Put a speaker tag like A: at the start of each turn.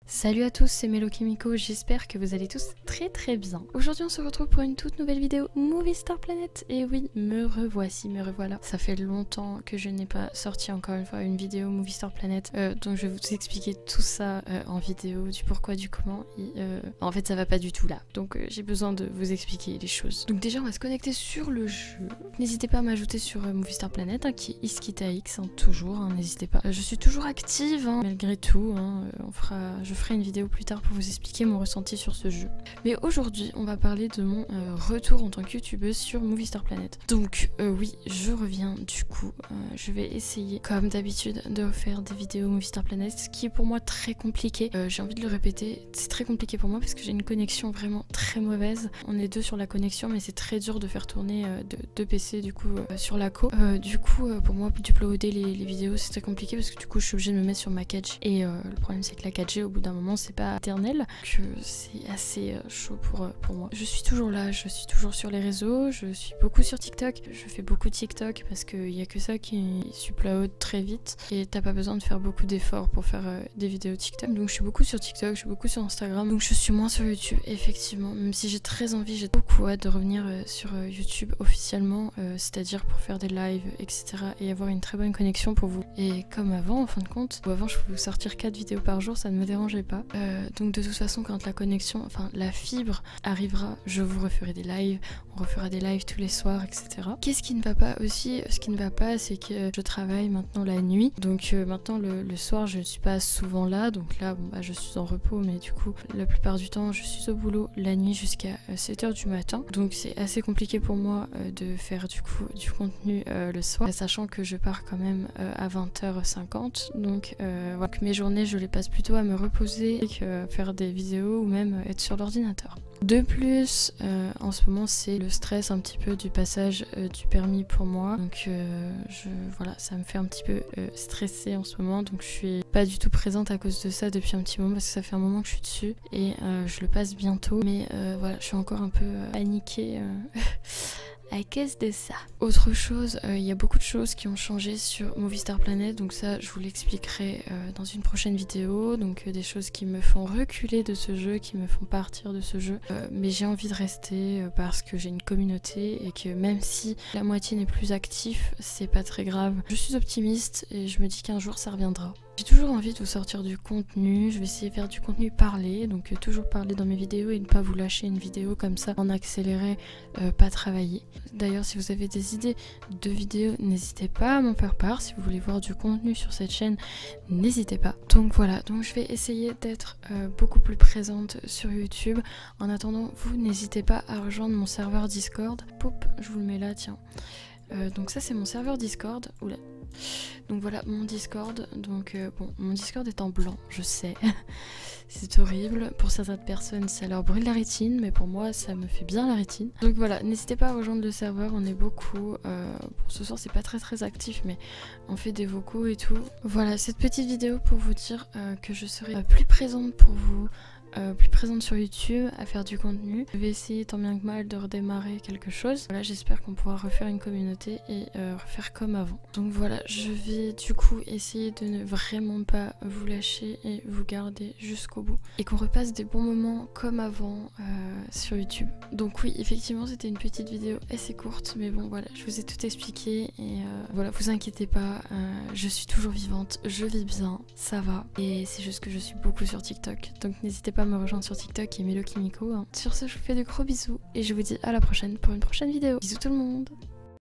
A: Salut à tous, c'est Melo Kimiko, j'espère que vous allez tous très bien. Aujourd'hui on se retrouve pour une toute nouvelle vidéo Movie Star Planet. Et oui, me revoici, me revoilà. Ça fait longtemps que je n'ai pas sorti encore une fois une vidéo Movie Star Planet. Donc je vais vous expliquer tout ça en vidéo, du pourquoi, du comment. Et en fait ça va pas du tout là. Donc j'ai besoin de vous expliquer les choses. Donc déjà on va se connecter sur le jeu. N'hésitez pas à m'ajouter sur Movie Star Planet, qui est iskitax, toujours, n'hésitez pas. Je suis toujours active, malgré tout. Je ferai une vidéo plus tard pour vous expliquer mon ressenti sur ce jeu. Mais aujourd'hui, on va parler de mon retour en tant que youtubeuse sur Movie Star Planet. Donc oui, je reviens du coup. Je vais essayer, comme d'habitude, de faire des vidéos Movie Star Planet, ce qui est pour moi très compliqué. J'ai envie de le répéter, c'est très compliqué pour moi parce que j'ai une connexion vraiment très mauvaise. On est deux sur la connexion, mais c'est très dur de faire tourner deux PC du coup sur la co. Pour moi, uploader les vidéos, c'est très compliqué parce que du coup, je suis obligée de me mettre sur ma 4G. Et le problème, c'est que la 4G, au bout d'un moment, c'est pas éternel, que c'est assez chaud pour moi. Je suis toujours là, je suis toujours sur les réseaux, je suis beaucoup sur TikTok, je fais beaucoup de TikTok parce qu'il y a que ça qui upload très vite et t'as pas besoin de faire beaucoup d'efforts pour faire des vidéos TikTok. Donc je suis beaucoup sur TikTok, je suis beaucoup sur Instagram, donc je suis moins sur YouTube, effectivement, même si j'ai très envie, j'ai beaucoup hâte de revenir sur YouTube officiellement, c'est-à-dire pour faire des lives, etc. et avoir une très bonne connexion pour vous. Et comme avant, en fin de compte, avant je pouvais vous sortir 4 vidéos par jour, ça ne me dérangeait pas. Donc de toute façon, quand la connexion, enfin la fibre arrivera, je vous referai des lives, on refera des lives tous les soirs, etc. Qu'est-ce qui ne va pas aussi? Ce qui ne va pas, c'est que je travaille maintenant la nuit. Donc maintenant le soir, je ne suis pas souvent là. Donc là, je suis en repos, mais du coup, la plupart du temps, je suis au boulot la nuit jusqu'à 7h du matin. Donc c'est assez compliqué pour moi de faire du coup du contenu le soir, sachant que je pars quand même à 20h50. Donc voilà, que mes journées, je les passe plutôt à me reposer que faire des vidéos ou même être sur l'ordinateur. De plus, en ce moment, c'est le stress un petit peu du passage du permis pour moi. Donc voilà, ça me fait un petit peu stresser en ce moment. Donc je suis pas du tout présente à cause de ça depuis un petit moment parce que ça fait un moment que je suis dessus et je le passe bientôt. Mais voilà, je suis encore un peu paniquée. À cause de ça. Autre chose, il y a beaucoup de choses qui ont changé sur Movie Star Planet, donc ça je vous l'expliquerai dans une prochaine vidéo. Donc des choses qui me font reculer de ce jeu, qui me font partir de ce jeu, mais j'ai envie de rester parce que j'ai une communauté et que même si la moitié n'est plus actif, c'est pas très grave. Je suis optimiste et je me dis qu'un jour ça reviendra. J'ai toujours envie de vous sortir du contenu, je vais essayer de faire du contenu parlé, donc toujours parler dans mes vidéos et ne pas vous lâcher une vidéo comme ça en accéléré, pas travailler. D'ailleurs, si vous avez des idées de vidéos, n'hésitez pas à m'en faire part. Si vous voulez voir du contenu sur cette chaîne, n'hésitez pas. Donc voilà, donc je vais essayer d'être beaucoup plus présente sur YouTube. En attendant, vous n'hésitez pas à rejoindre mon serveur Discord. Poup, je vous le mets là, tiens. Donc ça c'est mon serveur Discord. Oula. Donc voilà mon Discord. Donc bon, mon Discord est en blanc, je sais. C'est horrible. Pour certaines personnes ça leur brûle la rétine, mais pour moi ça me fait bien la rétine. Donc voilà, n'hésitez pas à rejoindre le serveur, on est beaucoup. Pour ce soir c'est pas très actif, mais on fait des vocaux et tout. Voilà, cette petite vidéo pour vous dire que je serai plus présente pour vous. Plus présente sur YouTube, à faire du contenu. Je vais essayer tant bien que mal de redémarrer quelque chose. Voilà, j'espère qu'on pourra refaire une communauté et refaire comme avant. Donc voilà, je vais du coup essayer de ne vraiment pas vous lâcher et vous garder jusqu'au bout. Et qu'on repasse des bons moments comme avant sur YouTube. Donc oui, effectivement, c'était une petite vidéo assez courte, mais bon voilà, je vous ai tout expliqué et voilà, vous inquiétez pas, je suis toujours vivante, je vis bien, ça va. Et c'est juste que je suis beaucoup sur TikTok, donc n'hésitez pas à me rejoindre sur TikTok et Melo Kimiko. Sur ce, je vous fais de gros bisous et je vous dis à la prochaine pour une prochaine vidéo. Bisous tout le monde!